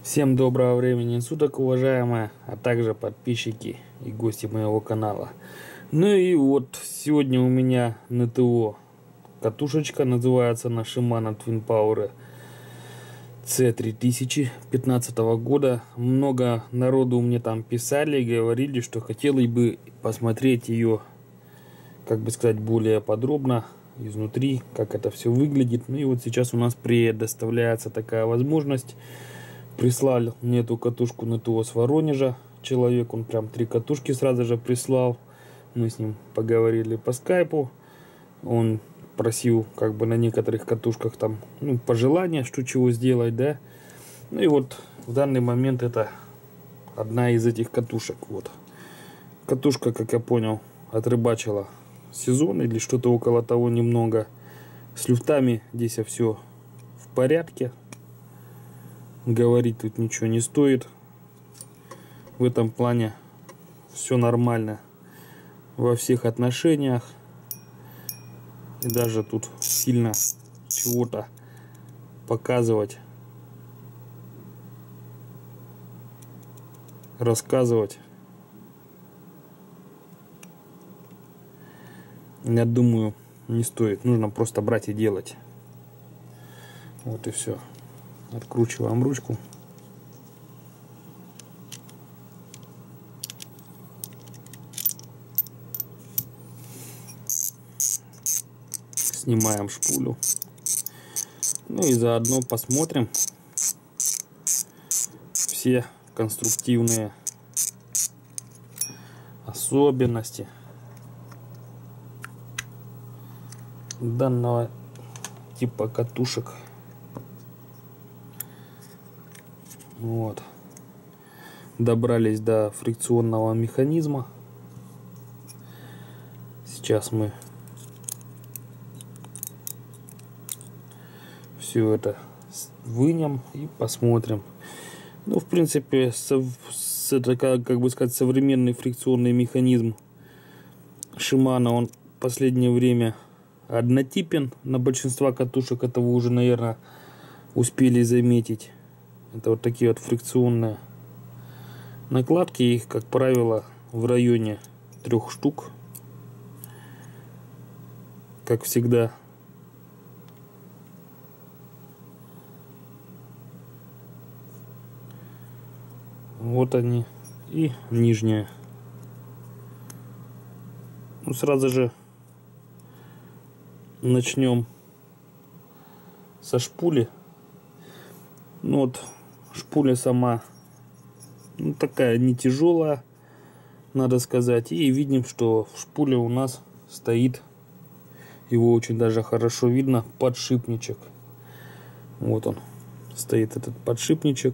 Всем доброго времени суток, уважаемые, а также подписчики и гости моего канала. Ну и вот сегодня у меня на ТО катушечка, называется на Shimano Twin Power C3000 15 года. Много народу мне там писали и говорили, что хотели бы посмотреть ее, как бы сказать, более подробно изнутри, как это все выглядит. Ну и вот сейчас у нас предоставляется такая возможность. Прислал мне эту катушку на ТО с Воронежа человек, он прям 3 катушки сразу же прислал. Мы с ним поговорили по скайпу. Он просил как бы на некоторых катушках там, пожелания, что чего сделать, да. Ну и вот в данный момент это одна из этих катушек. Вот. Катушка, как я понял, отрыбачила сезон или что-то около того немного. С люфтами здесь все в порядке. Говорить тут ничего не стоит. В этом плане все нормально во всех отношениях. И даже тут сильно чего-то показывать, рассказывать, я думаю, не стоит. Нужно просто брать и делать. Вот и все. Откручиваем ручку. Снимаем шпулю. Ну и заодно посмотрим все конструктивные особенности данного типа катушек. Вот. Добрались до фрикционного механизма. Сейчас мы все это вынем и посмотрим. Ну, в принципе, это, как бы сказать, современный фрикционный механизм Shimano, он в последнее время однотипен. На большинство катушек это вы уже, наверное, успели заметить. Это вот такие вот фрикционные накладки. Их, как правило, в районе 3 штук. Как всегда. Вот они. И нижняя. Ну, сразу же начнем со шпули. Ну вот, шпуля сама такая не тяжелая, надо сказать. И видим, что в шпуле у нас стоит, его очень даже хорошо видно, подшипничек. Вот он стоит, этот подшипничек.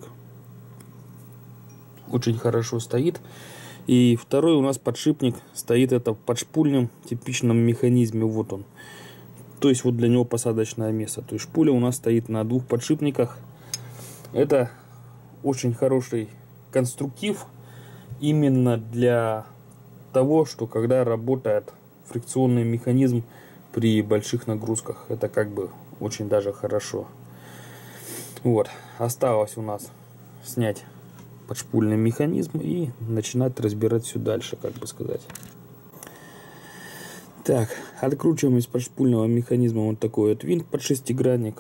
Очень хорошо стоит. И второй у нас подшипник стоит, это в подшпульном типичном механизме. Вот он. То есть вот для него посадочное место. То есть шпуля у нас стоит на 2 подшипниках. Это очень хороший конструктив именно для того, что когда работает фрикционный механизм при больших нагрузках. Это как бы очень даже хорошо. Вот. Осталось у нас снять подшпульный механизм и начинать разбирать все дальше, как бы сказать. Так, откручиваем из подшпульного механизма вот такой вот винт под шестигранник.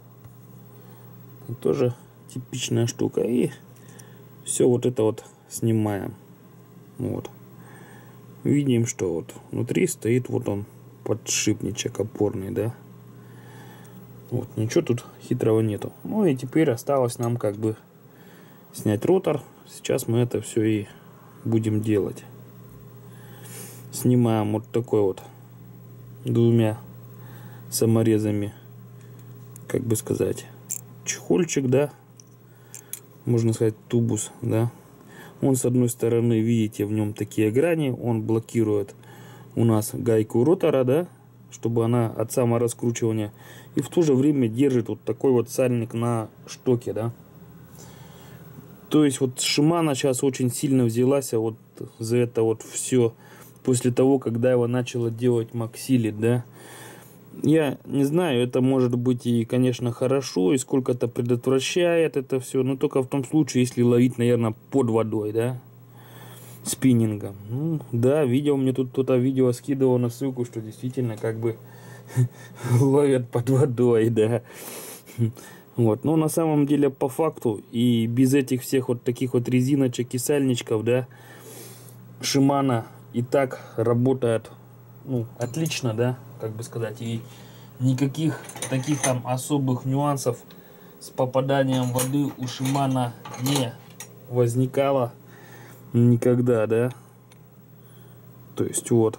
Тоже типичная штука. И все вот это вот снимаем. Вот. Видим, что вот внутри стоит вот он подшипничек опорный, да. Вот, ничего тут хитрого нету. Ну и теперь осталось нам как бы снять ротор. Сейчас мы это все и будем делать. Снимаем вот такой вот 2 саморезами, как бы сказать, чехольчик, да, можно сказать, тубус, да. Он с одной стороны, видите, в нем такие грани, он блокирует у нас гайку ротора, да, чтобы она от самораскручивания, и в то же время держит вот такой вот сальник на штоке, да. То есть вот Shimano сейчас очень сильно взялась вот за это вот все после того, когда его начала делать Maxillit, да. Я не знаю, это может быть и, конечно, хорошо, и сколько-то предотвращает это все, но только в том случае, если ловить, наверное, под водой, да, спиннингом. Ну, да, видел, мне тут кто-то видео скидывал на ссылку, что действительно как бы ловят под водой, да. Вот, но на самом деле по факту и без этих всех вот таких вот резиночек и сальничков, да, Shimano и так работает, ну, отлично, да, как бы сказать, и никаких таких там особых нюансов с попаданием воды у Shimano не возникало никогда, да. То есть вот.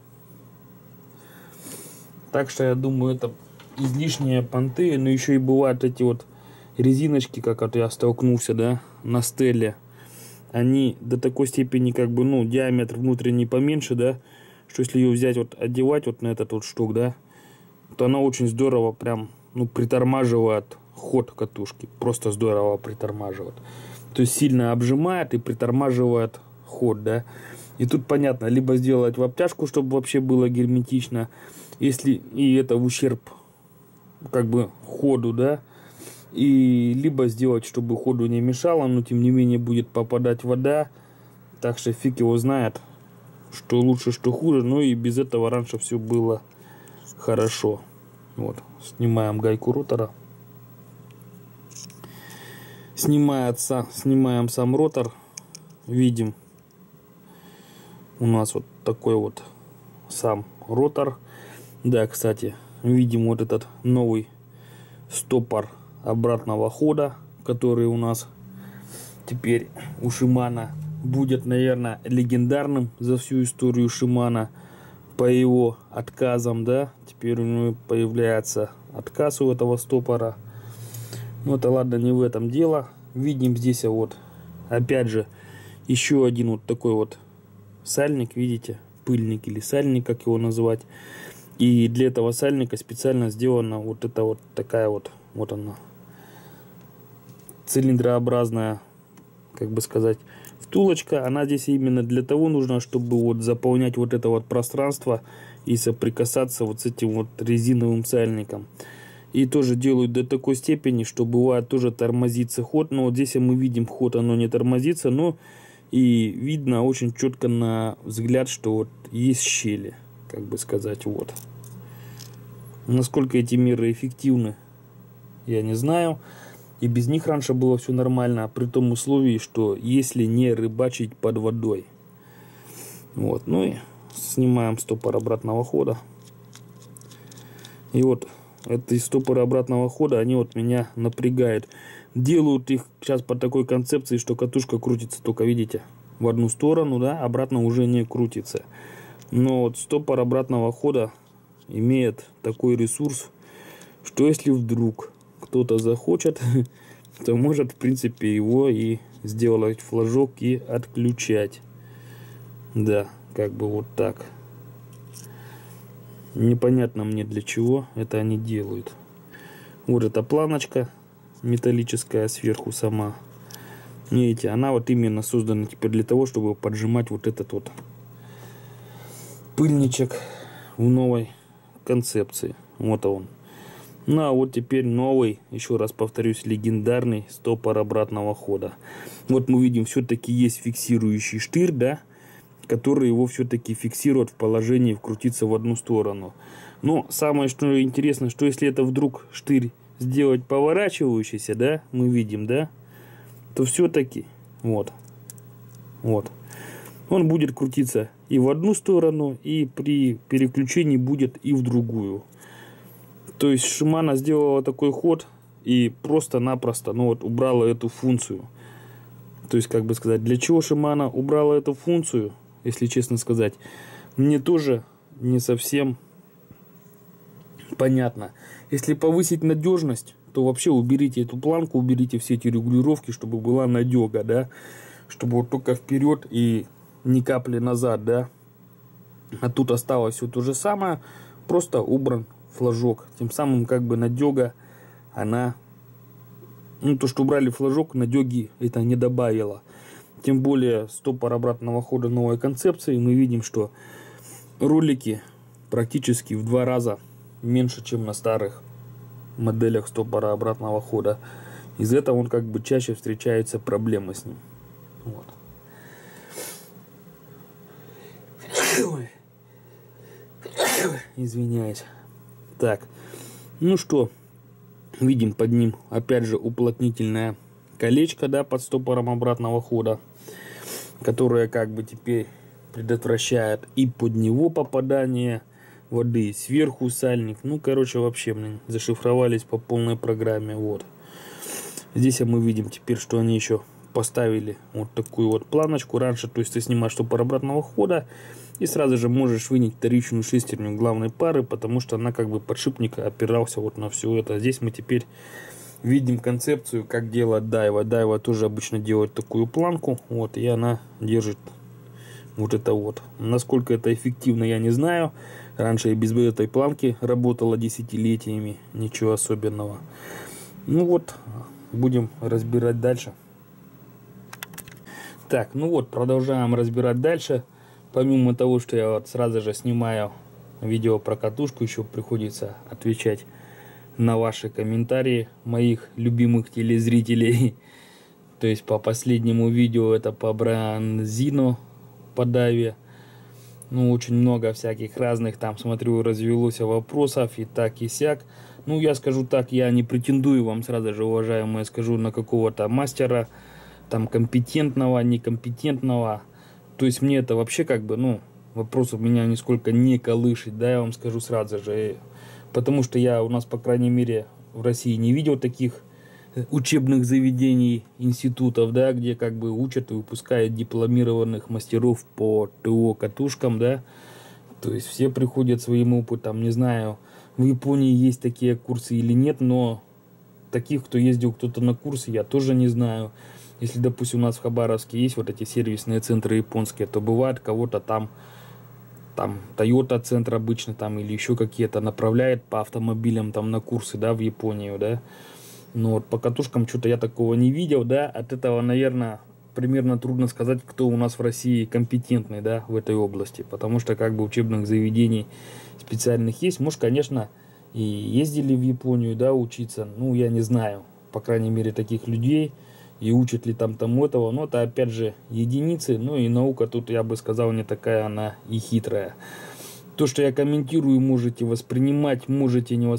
Так что я думаю, это излишние понты, но еще и бывают эти вот резиночки, как вот я столкнулся, да, на стеле. Они до такой степени, как бы, ну, диаметр внутренний поменьше, да, что если ее взять, вот, одевать вот на этот вот штук, да, то она очень здорово прям, ну, притормаживает ход катушки. Просто здорово притормаживает. То есть сильно обжимает и притормаживает ход, да. И тут понятно, либо сделать в обтяжку, чтобы вообще было герметично, если и это в ущерб как бы ходу, да, и либо сделать, чтобы ходу не мешало, но тем не менее будет попадать вода, так что фиг его знает, что лучше, что хуже, но и без этого раньше все было хорошо. Вот, снимаем гайку ротора, снимаем сам ротор, видим, у нас вот такой вот сам ротор. Да, кстати, видим вот этот новый стопор обратного хода, который у нас теперь у Shimano будет, наверное, легендарным за всю историю Shimano по его отказам, да. Теперь у него появляется отказ у этого стопора. Но это ладно, не в этом дело. Видим здесь вот, опять же, еще один вот такой вот сальник, видите, пыльник или сальник, как его называть. И для этого сальника специально сделана вот эта вот такая вот она, цилиндрообразная, как бы сказать, втулочка. Она здесь именно для того нужна, чтобы вот заполнять вот это вот пространство и соприкасаться вот с этим вот резиновым сальником. И тоже делают до такой степени, что бывает тоже тормозится ход. Но вот здесь мы видим ход, оно не тормозится, но и видно очень четко на взгляд, что вот есть щели, как бы сказать, вот. Насколько эти меры эффективны, я не знаю. И без них раньше было все нормально, при том условии, что если не рыбачить под водой. Вот, ну и снимаем стопор обратного хода. И вот эти стопоры обратного хода, они вот меня напрягают. Делают их сейчас по такой концепции, что катушка крутится только, видите, в одну сторону, да, обратно уже не крутится. Но вот стопор обратного хода имеет такой ресурс, что если вдруг кто-то захочет, то может, в принципе, его и сделать флажок и отключать. Да, как бы вот так. Непонятно мне для чего это они делают. Вот эта планочка металлическая сверху сама. Видите, она вот именно создана теперь для того, чтобы поджимать вот этот вот пыльничек в новой концепции. Вот он. Ну а вот теперь новый, еще раз повторюсь, легендарный стопор обратного хода. Вот мы видим, все-таки есть фиксирующий штырь, да, который его все-таки фиксирует в положении вкрутиться в одну сторону. Но самое что интересно, что если это вдруг штырь сделать поворачивающийся, да, мы видим, да, то все-таки вот он будет крутиться и в одну сторону, и при переключении будет и в другую. То есть Shimano сделала такой ход и просто-напросто, ну вот, убрала эту функцию. То есть, как бы сказать, для чего Shimano убрала эту функцию, если честно сказать, мне тоже не совсем понятно. Если повысить надежность, то вообще уберите эту планку, уберите все эти регулировки, чтобы была надега, да, чтобы вот только вперед и ни капли назад, да. А тут осталось все то же самое, просто убран флажок. Тем самым как бы надега, она, ну то, что убрали флажок, надеги это не добавило. Тем более стопор обратного хода новой концепции, мы видим, что ролики практически в 2 раза меньше, чем на старых моделях стопора обратного хода. Из-за этого он как бы чаще встречаются проблемы с ним. Вот. Извиняюсь. Так, ну что, видим под ним опять же уплотнительное колечко, да, под стопором обратного хода, которое как бы теперь предотвращает и под него попадание воды, сверху сальник. Ну, короче, вообще, блин, зашифровались по полной программе. Вот. Здесь мы видим теперь, что они еще поставили вот такую вот планочку. Раньше, то есть ты снимаешь стопор обратного хода и сразу же можешь вынять вторичную шестерню главной пары, потому что она как бы подшипник опирался вот на все это. Здесь мы теперь видим концепцию, как делать дайва. Дайва тоже обычно делает такую планку, вот, и она держит вот это вот. Насколько это эффективно, я не знаю. Раньше и без этой планки работала десятилетиями, ничего особенного. Ну вот, будем разбирать дальше. Так, ну вот, продолжаем разбирать дальше. Помимо того, что я вот сразу же снимаю видео про катушку, еще приходится отвечать на ваши комментарии моих любимых телезрителей. То есть по последнему видео это по Бронзино, по дайве. Ну, очень много всяких разных там, смотрю, развелось вопросов и так и сяк. Ну, я скажу так, я не претендую вам сразу же, уважаемые, скажу на какого-то мастера, там, компетентного, некомпетентного. То есть мне это вообще как бы, ну, вопрос у меня нисколько не колышет, да, я вам скажу сразу же. Потому что я у нас, по крайней мере, в России не видел таких учебных заведений, институтов, да, где как бы учат и выпускают дипломированных мастеров по ТО катушкам, да. То есть все приходят своим опытом. Не знаю, в Японии есть такие курсы или нет, но таких, кто ездил кто-то на курсы, я тоже не знаю. Если, допустим, у нас в Хабаровске есть вот эти сервисные центры японские, то бывает кого-то там Toyota центр обычно там или еще какие-то направляет по автомобилям там на курсы, да, в Японию, да. Но вот по катушкам что-то я такого не видел, да. От этого, наверное, примерно трудно сказать, кто у нас в России компетентный, да, в этой области. Потому что как бы учебных заведений специальных есть. Может, конечно, и ездили в Японию, да, учиться. Ну, я не знаю, по крайней мере, таких людей. И учат ли там тому этого. Но это, опять же, единицы. Ну, и наука тут, я бы сказал, не такая она и хитрая. То, что я комментирую, можете воспринимать, можете не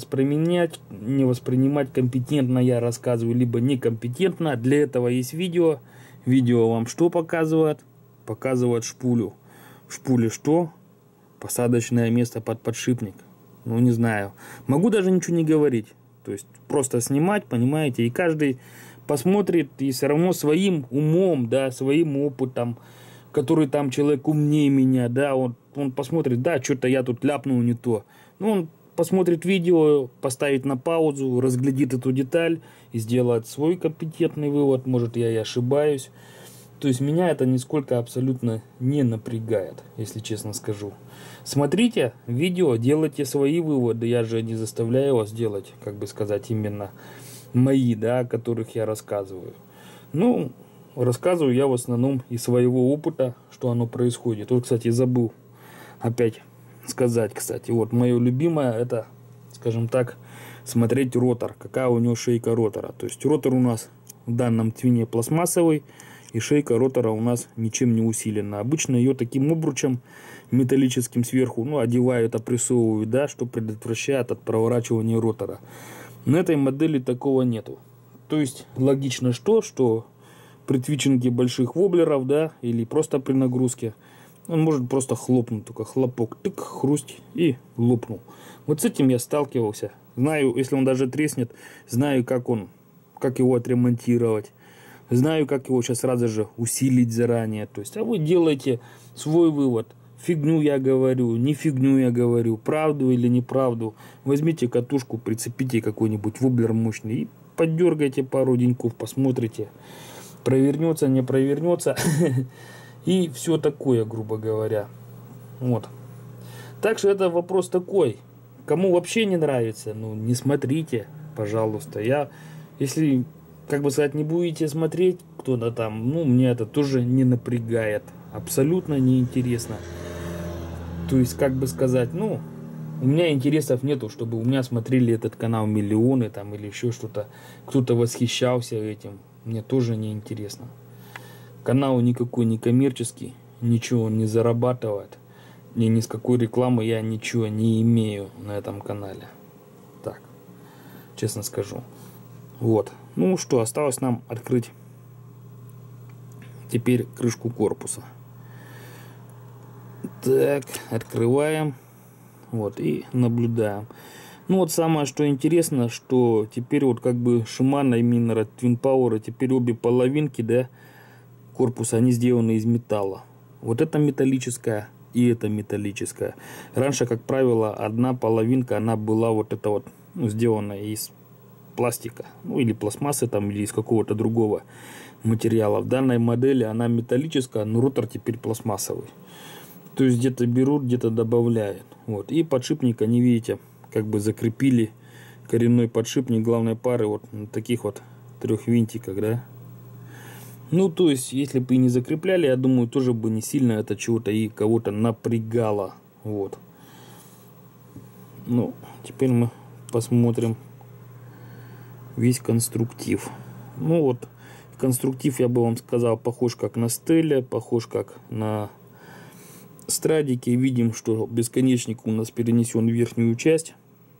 воспринимать компетентно я рассказываю, либо некомпетентно. Для этого есть видео. Видео вам что показывает? Показывает шпулю. В шпуле что? Посадочное место под подшипник. Ну, не знаю. Могу даже ничего не говорить. То есть, просто снимать, понимаете, и каждый посмотрит, и все равно своим умом, да, своим опытом, который там человек умнее меня, да, он посмотрит, да, что-то я тут ляпнул не то. Ну, он посмотрит видео, поставит на паузу, разглядит эту деталь и сделает свой компетентный вывод. Может, я и ошибаюсь. То есть меня это нисколько абсолютно не напрягает, если честно скажу. Смотрите видео, делайте свои выводы. Я же не заставляю вас делать, как бы сказать, именно мои, да, о которых я рассказываю. Ну, рассказываю я в основном из своего опыта, что оно происходит. Вот, кстати, забыл опять сказать, кстати. Вот, мое любимое, это, скажем так, смотреть ротор. Какая у него шейка ротора. То есть, ротор у нас в данном твине пластмассовый. И шейка ротора у нас ничем не усилена. Обычно ее таким обручем металлическим сверху, ну, одевают, опрессовывают, да, что предотвращает от проворачивания ротора. На этой модели такого нету. То есть логично что при твичинге больших воблеров, да, или просто при нагрузке, он может просто хлопнуть, только хлопок, тык, хрусть и лопнул. Вот с этим я сталкивался. Знаю, если он даже треснет, знаю, как его отремонтировать. Знаю, как его сейчас сразу же усилить заранее. То есть, а вы делаете свой вывод. Фигню я говорю, не фигню я говорю, правду или неправду. Возьмите катушку, прицепите какой-нибудь воблер мощный и поддергайте пару деньков, посмотрите. Провернется, не провернется. И все такое, грубо говоря. Вот. Так что это вопрос такой. Кому вообще не нравится, ну не смотрите, пожалуйста. Если, как бы сказать, не будете смотреть кто-то там, ну мне это тоже не напрягает. Абсолютно неинтересно. То есть, как бы сказать, ну, У меня интересов нету, чтобы у меня смотрели этот канал миллионы там или еще что-то. Кто-то восхищался этим. Мне тоже не интересно. Канал никакой не коммерческий. Ничего он не зарабатывает. Ни с какой рекламы я ничего не имею на этом канале. Так, честно скажу. Вот. Ну что, осталось нам открыть теперь крышку корпуса. Так, открываем. Вот, и наблюдаем. Ну вот самое, что интересно, что теперь вот как бы Shimano и Minora Twin Power, теперь обе половинки, да, корпуса, они сделаны из металла. Вот это металлическая и это металлическая. Раньше, как правило, одна половинка, она была вот это вот, ну, сделана из пластика, ну или пластмассы там, или из какого-то другого материала. В данной модели она металлическая, но ротор теперь пластмассовый. То есть где-то берут, где-то добавляют. Вот. И подшипник, они, видите, как бы закрепили коренной подшипник главной пары вот на таких вот 3 винтиках, да. Ну, то есть, если бы и не закрепляли, я думаю, тоже бы не сильно это чего-то и кого-то напрягало. Вот. Ну, теперь мы посмотрим весь конструктив. Ну вот, конструктив, я бы вам сказал, похож как на Стелле, похож как на Страдике. Видим, что бесконечник у нас перенесен в верхнюю часть.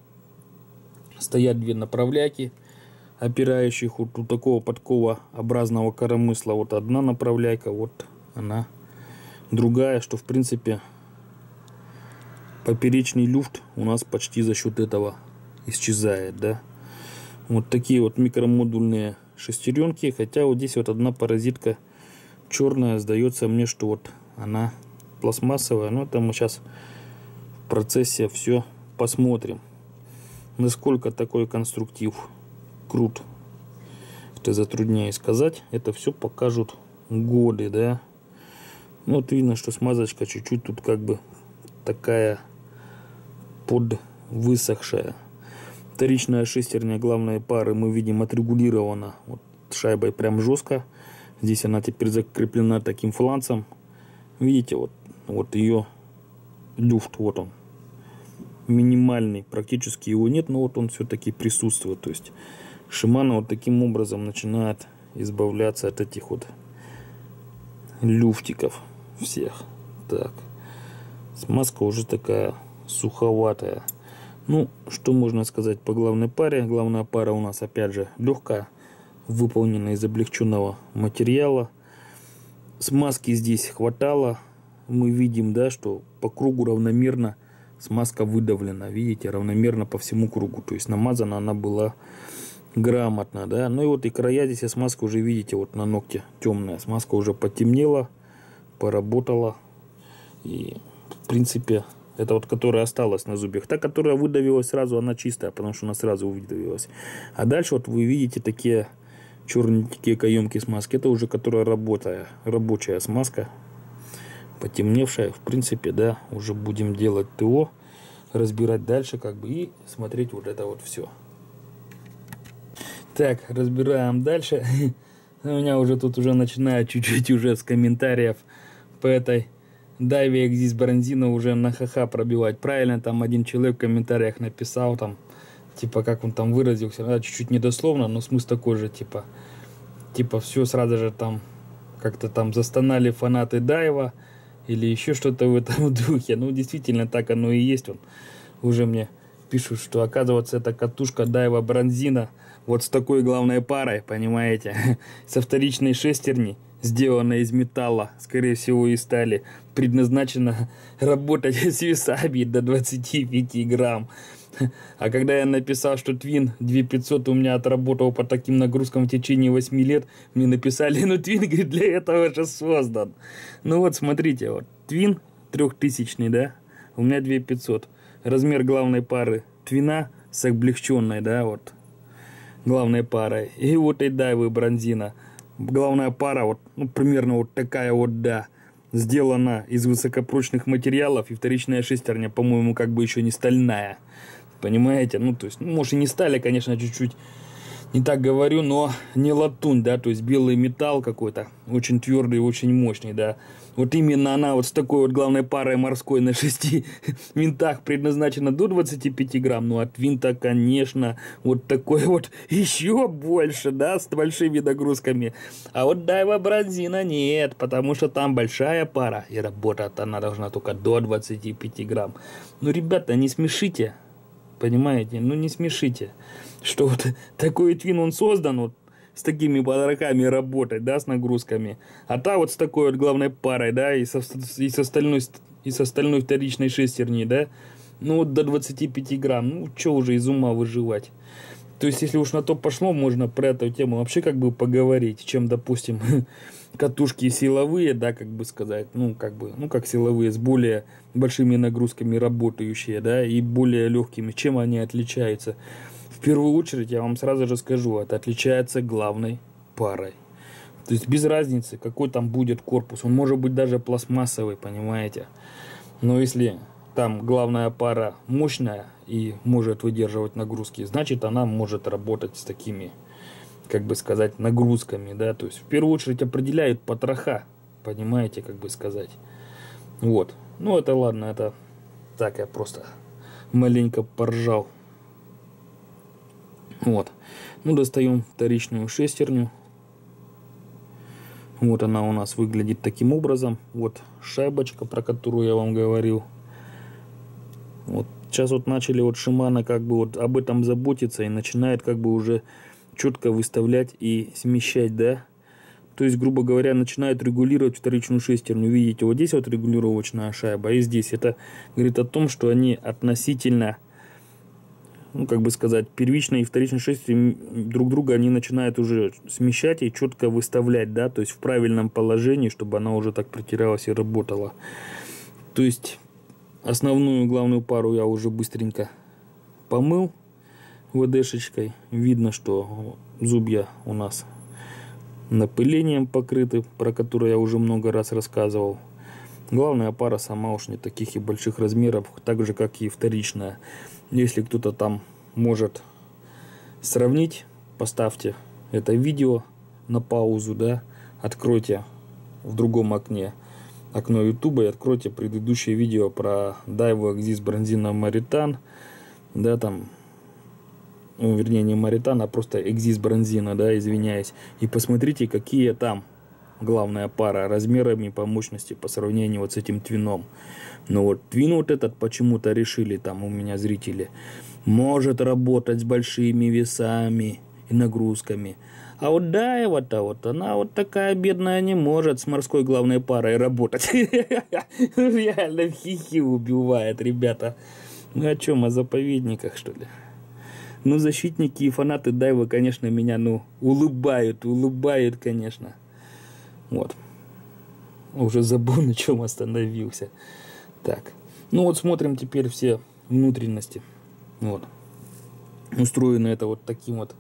Стоят 2 направляйки, опирающих вот у такого подковообразного коромысла. Вот одна направляйка, вот она другая, что в принципе поперечный люфт у нас почти за счет этого исчезает, да. Вот такие вот микромодульные шестеренки, хотя вот здесь вот одна паразитка черная, сдается мне, что вот она пластмассовая, но это мы сейчас в процессе все посмотрим, насколько такой конструктив крут. Это затрудняюсь сказать, это все покажут годы, да. Ну, вот видно, что смазочка чуть-чуть тут как бы такая подвысохшая. Вторичная шестерня главной пары мы видим отрегулирована вот шайбой прям жестко. Здесь она теперь закреплена таким фланцем. Видите, вот ее люфт, вот он. Минимальный, практически его нет, но вот он все-таки присутствует. То есть Shimano вот таким образом начинает избавляться от этих вот люфтиков всех. Так, смазка уже такая суховатая. Ну, что можно сказать по главной паре? Главная пара у нас опять же легкая, выполнена из облегченного материала. Смазки здесь хватало. Мы видим, да, что по кругу равномерно смазка выдавлена. Видите, равномерно по всему кругу. То есть намазана она была грамотно, да. Ну и вот и края здесь смазка уже, видите, вот на ногте темная. Смазка уже потемнела, поработала. И в принципе это вот которая осталась на зубьях. Та, которая выдавилась сразу, она чистая, потому что она сразу выдавилась. А дальше вот вы видите такие черненькие каемки смазки. Это уже которая рабочая смазка. Потемневшая. В принципе, да, уже будем делать ТО. Разбирать дальше как бы и смотреть вот это вот все. Так, разбираем дальше. У меня уже тут уже начинает чуть-чуть уже с комментариев по этой Дайве Экзис Бронзина уже на ха-ха пробивать. Правильно, там один человек в комментариях написал, там, типа, как он там выразился, да, чуть-чуть недословно, но смысл такой же, типа, все сразу же там, как-то там застонали фанаты Дайва, или еще что-то в этом духе. Ну, действительно, так оно и есть. Он уже мне пишут, что, оказывается, это катушка Дайва Бронзина, вот с такой главной парой, понимаете, со вторичной шестерней, сделана из металла, скорее всего из стали, предназначена работать с весами до 25 грамм. А когда я написал, что Twin 2500 у меня отработал по таким нагрузкам в течение 8 лет, мне написали, ну Twin, говорит, для этого же создан. Ну вот смотрите, вот Twin 3000, да, у меня 2500. Размер главной пары Твина с облегченной, да, вот главной парой. И вот и Дайвы Бронзина. Главная пара, вот, ну, примерно вот такая вот, да, сделана из высокопрочных материалов, и вторичная шестерня, по-моему, как бы еще не стальная. Понимаете? Ну, то есть, ну, может, и не стали, конечно, чуть-чуть не так говорю, но не латунь, да, то есть белый металл какой-то, очень твердый, очень мощный, да. Вот именно она вот с такой вот главной парой морской на 6 винтах предназначена до 25 грамм, но от винта, конечно, вот такой вот еще больше, да, с большими нагрузками. А вот Daiwa Bronzino нет, потому что там большая пара, и работать она должна только до 25 грамм. Ну, ребята, не смешите, понимаете, ну не смешите, что вот такой твин он создан, вот, с такими подраками работать, да, с нагрузками. А та вот с такой вот главной парой, да, и с остальной вторичной шестерней, да, ну вот до 25 грамм, ну что уже из ума выживать. То есть, если уж на то пошло, можно про эту тему вообще как бы поговорить, чем, допустим, катушки силовые, да, как бы сказать, ну, как бы, ну, как силовые, с более большими нагрузками работающие, да, и более легкими, чем они отличаются. В первую очередь, я вам сразу же скажу, это отличается главной парой. То есть без разницы, какой там будет корпус. Он может быть даже пластмассовый, понимаете. Но если там главная пара мощная и может выдерживать нагрузки, значит она может работать с такими, как бы сказать, нагрузками. Да? То есть в первую очередь определяют потроха, понимаете, как бы сказать. Вот. Ну это ладно, это так я просто маленько поржал. Вот. Ну, достаем вторичную шестерню. Вот она у нас выглядит таким образом. Вот шайбочка, про которую я вам говорил. Вот сейчас вот начали вот Shimano как бы вот об этом заботиться и начинает как бы уже четко выставлять и смещать, да. То есть, грубо говоря, начинает регулировать вторичную шестерню. Видите, вот здесь вот регулировочная шайба, и здесь. Это говорит о том, что они относительно, ну, как бы сказать, первичной и вторичной шестерни друг друга они начинают уже смещать и четко выставлять, да, то есть в правильном положении, чтобы она уже так протиралась и работала. То есть основную главную пару я уже быстренько помыл ВДшечкой. Видно, что зубья у нас напылением покрыты, про которые я уже много раз рассказывал. Главная пара сама уж не таких и больших размеров, так же как и вторичная. Если кто-то там может сравнить, поставьте это видео на паузу, да, откройте в другом окне окно YouTube и откройте предыдущее видео про Daiwa Exis Bronzino Maritan, да, там, ну, вернее не Maritan, а просто Exis Bronzino, да, извиняюсь, и посмотрите, какие там главная пара размерами по мощности по сравнению вот с этим твином. Но вот твин вот этот почему-то решили там у меня зрители может работать с большими весами и нагрузками. А вот Daiwa-то вот она вот такая бедная не может с морской главной парой работать. Реально хихи убивает, ребята. Ну о чем, о заповедниках, что ли? Ну защитники и фанаты Daiwa, конечно, меня ну улыбают, конечно. Вот. Уже забыл, на чем остановился. Так. Ну вот смотрим теперь все внутренности. Вот. Устроено это вот таким вот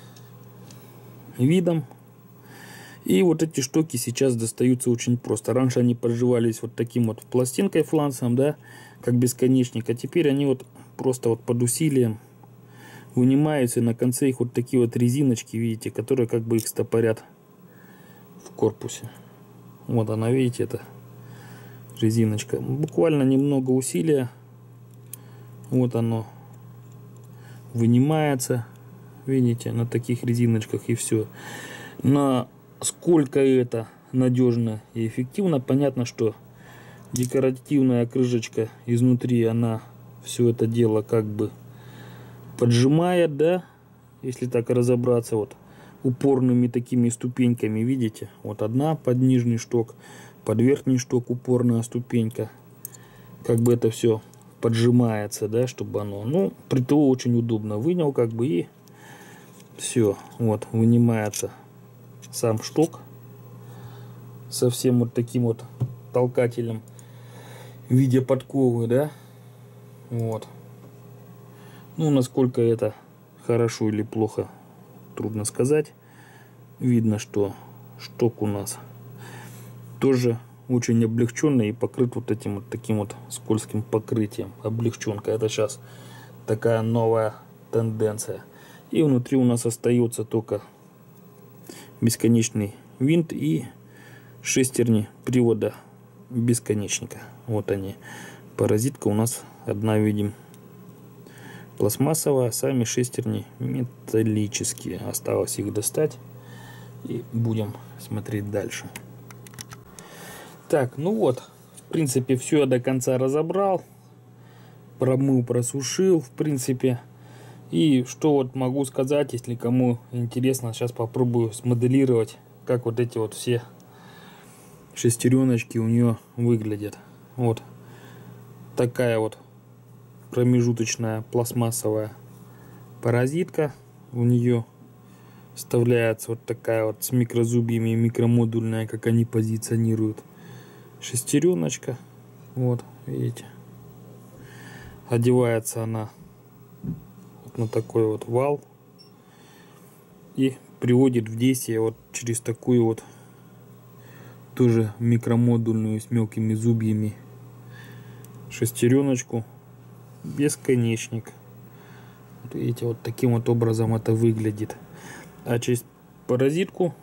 видом. И вот эти штуки сейчас достаются очень просто. Раньше они подживались вот таким вот пластинкой фланцем, да, как бесконечник. А теперь они вот просто вот под усилием вынимаются. И на конце их вот такие вот резиночки, видите, которые как бы их стопорят в корпусе. Вот она, видите, это резиночка. Буквально немного усилия. Вот оно вынимается. Видите, на таких резиночках, и все. Насколько это надежно и эффективно, понятно, что декоративная крышечка изнутри, она все это дело как бы поджимает, да, если так разобраться, вот упорными такими ступеньками, видите, вот одна под нижний шток, под верхний шток упорная ступенька, как бы это все поджимается, да, чтобы оно, ну, при ТО очень удобно, вынял как бы и все, вот, вынимается сам шток со всем вот таким вот толкателем в виде подковы, да, вот. Ну, насколько это хорошо или плохо, трудно сказать. Видно, что шток у нас тоже очень облегченный и покрыт вот этим вот таким вот скользким покрытием. Облегченка. Это сейчас такая новая тенденция. И внутри у нас остается только бесконечный винт и шестерни привода бесконечника. Вот они. Паразитка у нас одна, видим, пластмассовая, сами шестерни металлические. Осталось их достать и будем смотреть дальше. Так, ну вот, в принципе, все я до конца разобрал, промыл, просушил, в принципе. И что вот могу сказать, если кому интересно, сейчас попробую смоделировать, как вот эти вот все шестереночки у нее выглядят. Вот такая вот промежуточная пластмассовая паразитка. У нее вставляется вот такая вот с микрозубьями, микромодульная, как они позиционируют, шестереночка. Вот, видите. Одевается она вот на такой вот вал и приводит в действие вот через такую вот тоже микромодульную с мелкими зубьями шестереночку бесконечник. Вот видите, вот таким вот образом это выглядит. А через паразитку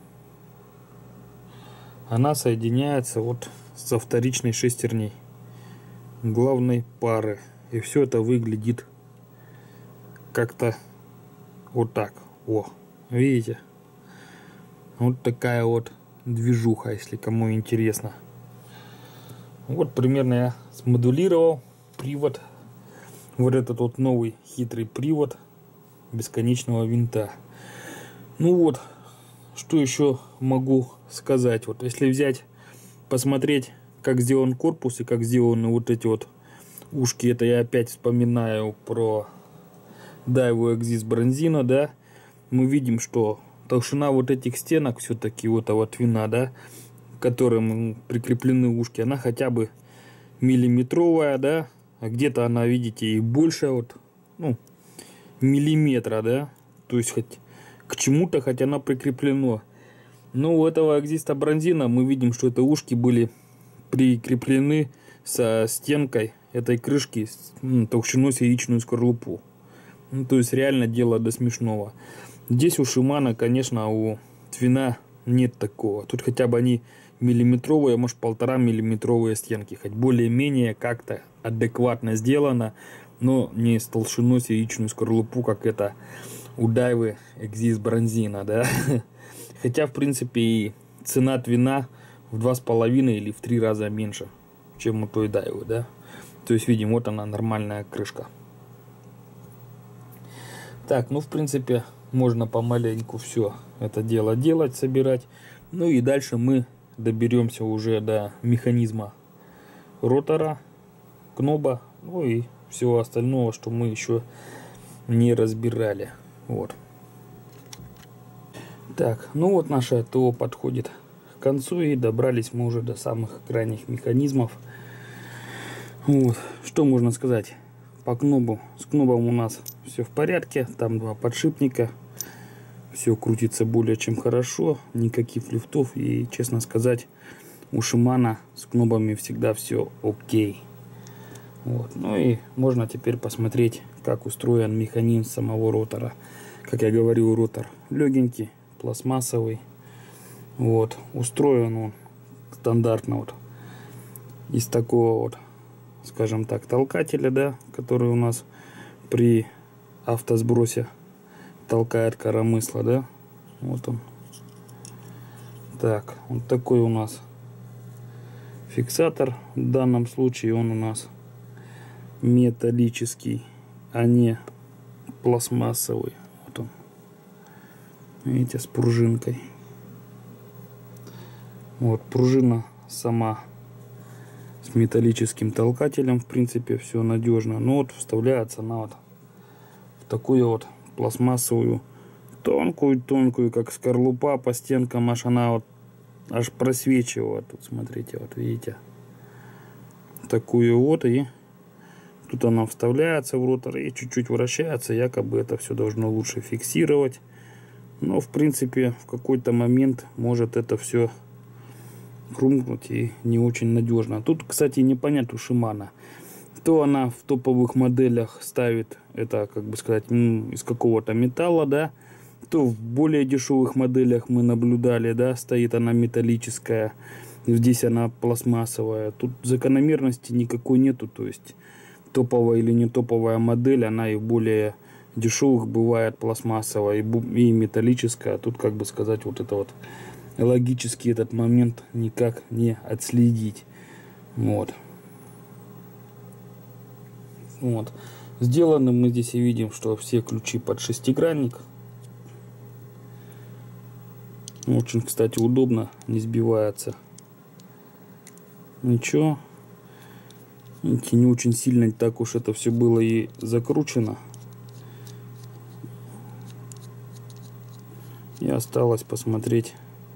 она соединяется вот со вторичной шестерней главной пары. И все это выглядит как-то вот так. О, видите? Вот такая вот движуха, если кому интересно. Вот примерно я смодулировал привод. Вот этот вот новый хитрый привод бесконечного винта. Ну вот, что еще могу сказать. Вот если взять, посмотреть, как сделан корпус и как сделаны вот эти вот ушки, это я опять вспоминаю про Daiwa Exis Bronzino, да, мы видим, что толщина вот этих стенок все-таки вот от вина, да, к которым прикреплены ушки, она хотя бы миллиметровая, да, а где-то она, видите, и больше вот, ну, миллиметра, да, то есть хоть к чему-то, хоть она прикреплено. Но у этого Exis Bronzino мы видим, что это ушки были прикреплены со стенкой этой крышки толщиной с яичную скорлупу. Ну, то есть реально дело до смешного. Здесь у Shimano, конечно, у Twin нет такого. Тут хотя бы они миллиметровые, может 1,5 миллиметровые стенки. Хоть более-менее как-то адекватно сделано, но не с толщиной с яичную скорлупу, как это у Daiwa Exis Bronzino, да. Хотя, в принципе, и цена Twin в 2,5 или в 3 раза меньше, чем у той Daiwa, да. То есть, видим, вот она, нормальная крышка. Так, ну, в принципе, можно помаленьку все это дело делать, собирать. Ну и дальше мы доберемся уже до механизма ротора, кноба, ну и всего остального, что мы еще не разбирали. Вот. Так, ну вот наше ТО подходит к концу, и добрались мы уже до самых крайних механизмов. Вот. Что можно сказать по кнобу? С кнобом у нас все в порядке, там 2 подшипника, все крутится более чем хорошо, никаких люфтов, и, честно сказать, у Shimano с кнобами всегда все окей. Вот. Ну и можно теперь посмотреть, как устроен механизм самого ротора. Как я говорил, ротор легенький, пластмассовый. Вот. Устроен он стандартно вот из такого вот, скажем так, толкателя, да, который у нас при автосбросе толкает коромысло, да. Вот он. Так, вот такой у нас фиксатор. В данном случае он у нас металлический, а не пластмассовый. Вот он. Видите, с пружинкой. Вот пружина сама с металлическим толкателем, в принципе, все надежно. Но вот вставляется она вот в такую вот пластмассовую тонкую, как скорлупа по стенкам, аж она вот аж просвечивает. Тут смотрите, вот видите, такую вот, и тут она вставляется в ротор и чуть-чуть вращается, якобы это все должно лучше фиксировать. Но в принципе в какой-то момент может это все хрумкнуть и не очень надежно. Тут, кстати, непонятно у Shimano, то она в топовых моделях ставит это, как бы сказать, из какого-то металла, да, то в более дешевых моделях мы наблюдали, да, стоит она металлическая, здесь она пластмассовая. Тут закономерности никакой нету, то есть топовая или не топовая модель, она и в более дешевых бывает пластмассовая и металлическая. Тут, как бы сказать, вот это вот логически этот момент никак не отследить. Вот. Вот. Сделаны мы здесь и видим, что все ключи под шестигранник. Очень, кстати, удобно, не сбивается ничего. Видите, не очень сильно так уж это все было и закручено. И осталось посмотреть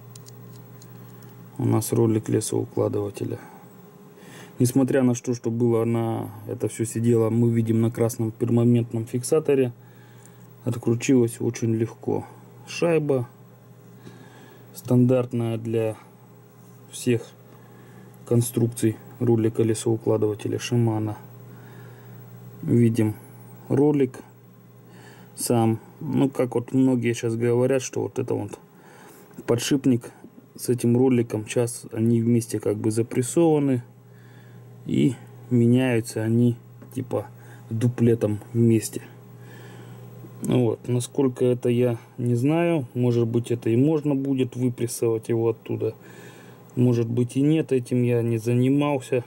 у нас ролик лесоукладывателя. Несмотря на то, что было на это все сидело, мы видим на красном перманентном фиксаторе, открутилось очень легко. Шайба стандартная для всех конструкций ролика лесоукладывателя Shimano. Видим ролик сам. Ну, как вот многие сейчас говорят, что вот это вот подшипник с этим роликом, сейчас они вместе как бы запрессованы и меняются они типа дуплетом вместе. Вот. Насколько это я не знаю. Может быть, это и можно будет выпрессовать его оттуда. Может быть и нет. Этим я не занимался.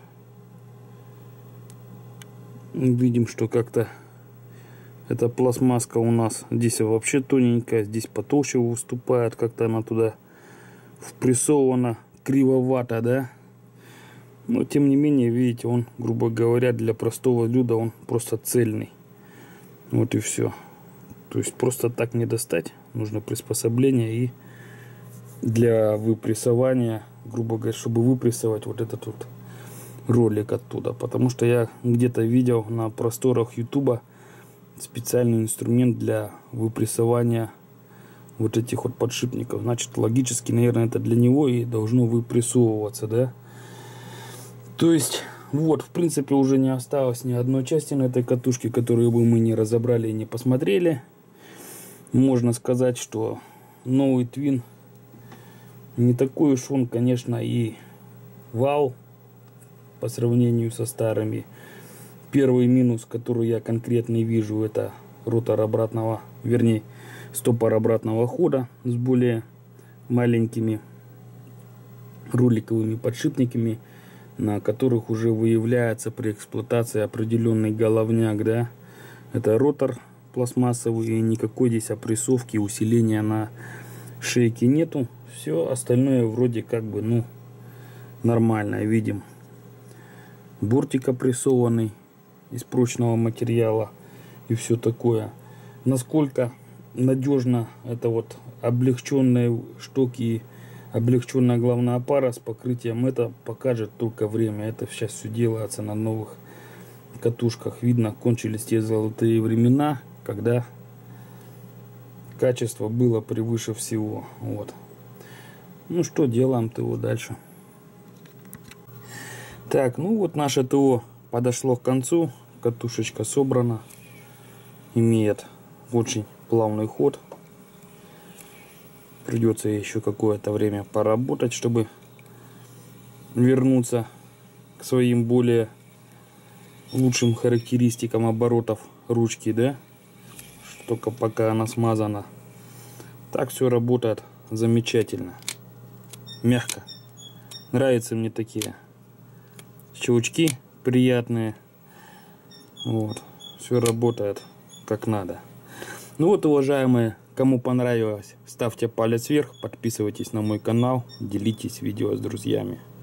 Видим, что как-то эта пластмасска у нас здесь вообще тоненькая. Здесь потолще выступает. Как-то она туда впрессована кривовато, да. Но тем не менее, видите, он, грубо говоря, для простого люда он просто цельный. Вот и все. То есть просто так не достать. Нужно приспособление и для выпрессования, грубо говоря, чтобы выпрессовать вот этот вот ролик оттуда. Потому что я где-то видел на просторах ютуба специальный инструмент для выпрессования вот этих вот подшипников. Значит, логически, наверное, это для него и должно выпрессовываться, да. То есть, вот, в принципе, уже не осталось ни одной части на этой катушке, которую бы мы не разобрали и не посмотрели. Можно сказать, что новый Twin не такой уж он, конечно, и вау по сравнению со старыми. Первый минус, который я конкретно вижу, это ротор обратного, вернее, стопор обратного хода с более маленькими роликовыми подшипниками, на которых уже выявляется при эксплуатации определенный головняк, да. Это ротор пластмассовый, и никакой здесь опрессовки, усиления на шейке нету. Все остальное вроде как бы, ну, нормально. Видим бортик опрессованный из прочного материала и все такое. Насколько надежно это вот облегченные штоки, облегченная головная пара с покрытием, это покажет только время. Это сейчас все делается на новых катушках. Видно, кончились те золотые времена, когда качество было превыше всего. Вот. Ну что, делаем-то его дальше. Так, ну вот наше ТО подошло к концу. Катушечка собрана. Имеет очень плавный ход. Придется еще какое-то время поработать, чтобы вернуться к своим более лучшим характеристикам оборотов ручки, да? Только пока она смазана. Так все работает замечательно. Мягко. Нравятся мне такие щелчки приятные. Вот. Все работает как надо. Ну вот, уважаемые, кому понравилось, ставьте палец вверх, подписывайтесь на мой канал, делитесь видео с друзьями.